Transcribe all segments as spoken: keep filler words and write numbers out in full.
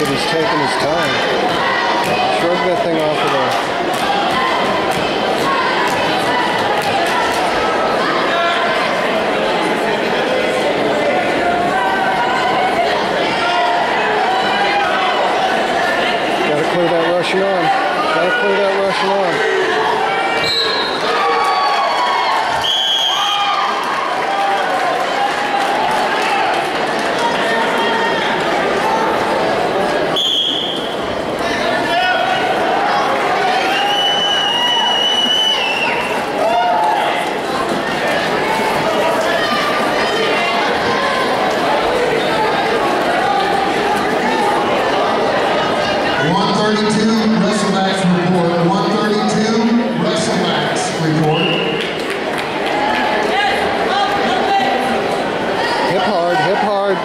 that he's taking his time. Shrug that thing off of there. Gotta clear that Russian arm. Gotta clear that Russian arm. one thirty-two WrestleMax report. one thirty-two WrestleMax report. Hip hard, hip hard.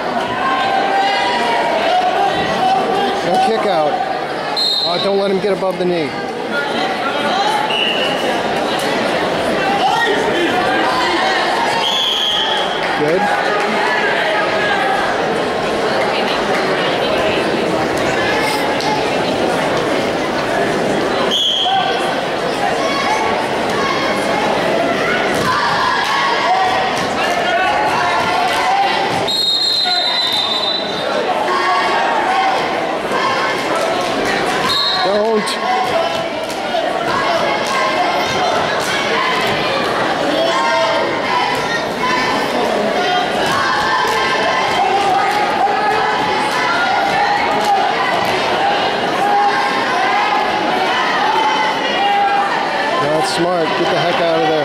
No kick out. Oh, don't let him get above the knee. Good. Don't. That's smart. Get the heck out of there.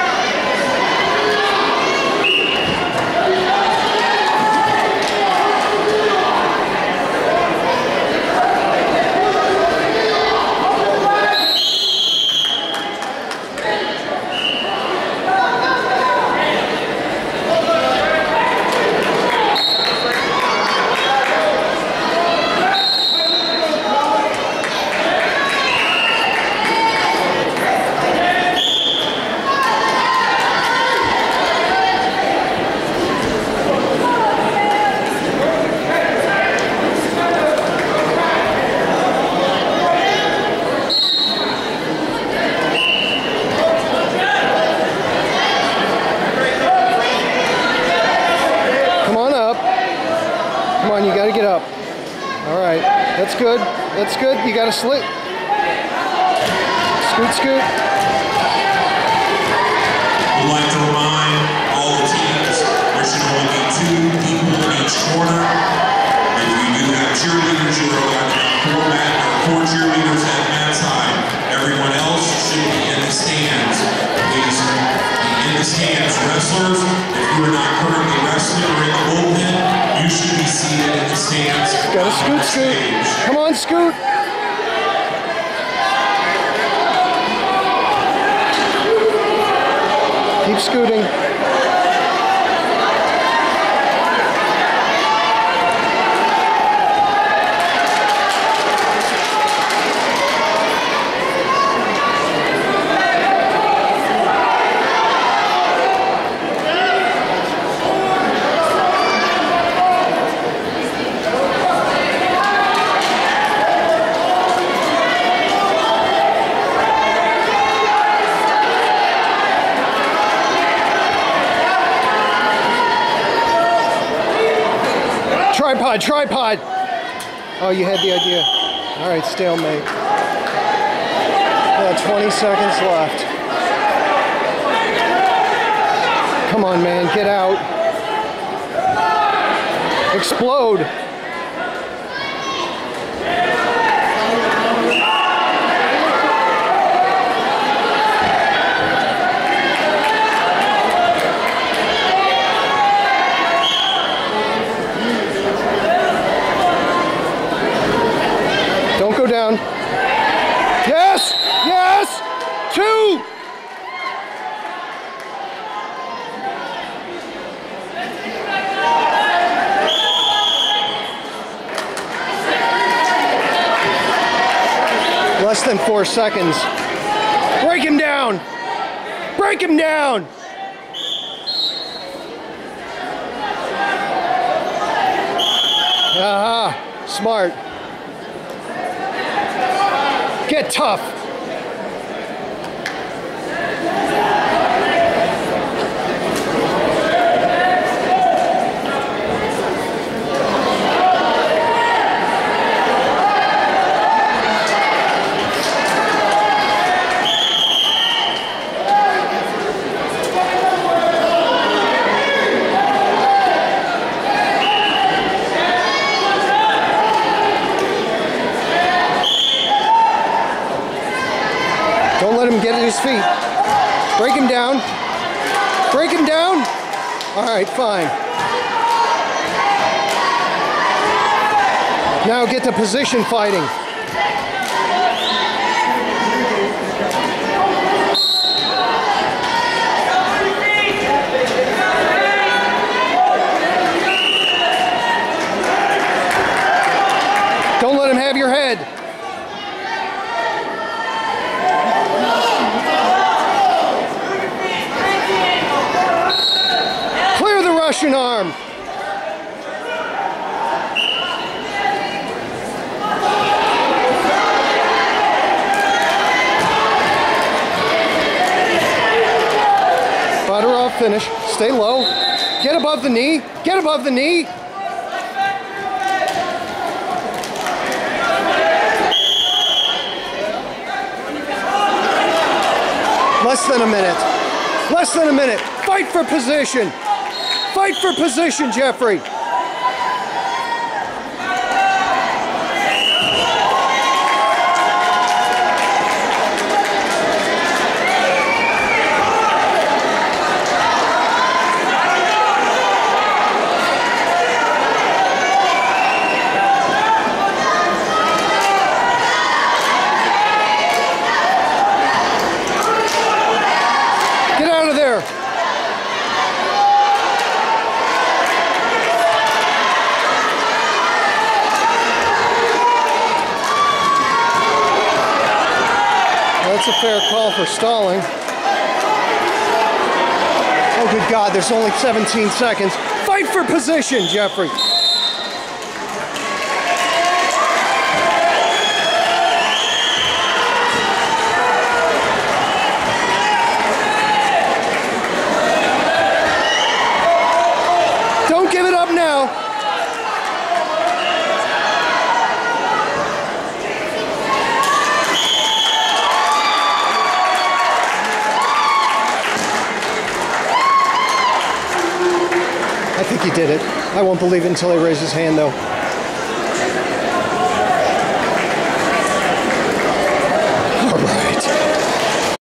Come on, you gotta get up. All right, that's good. That's good. You gotta slip. Scoot, scoot. We'd like to remind all the teams there should only be two people in each corner. If you do have cheerleaders, you are allowed to have four, mat, or four cheerleaders at mat side. Everyone else should be in the stands. Please be in the stands. Wrestlers, if you are not currently wrestling or in the bullpen, you should be seated in the stands. Gotta scoot, scoot. Come on, scoot. Keep scooting. Tripod, tripod. Oh, you had the idea. All right, stalemate. Yeah, twenty seconds left. Come on, man, get out. Explode. Don't go down. Yes! Yes! Two! Less than four seconds. Break him down! Break him down! Aha! Smart. Get tough. Don't let him get at his feet. Break him down. Break him down. All right, fine. Now get to position fighting. Don't let him have your head. Russian arm. Badarov finish. Stay low. Get above the knee. Get above the knee. Less than a minute. Less than a minute. Fight for position. Fight for position, Jeffrey. Get out of there. That's a fair call for stalling. Oh, good God, there's only seventeen seconds. Fight for position, Jeffrey. Don't give it up now. I think he did it. I won't believe it until he raises his hand, though.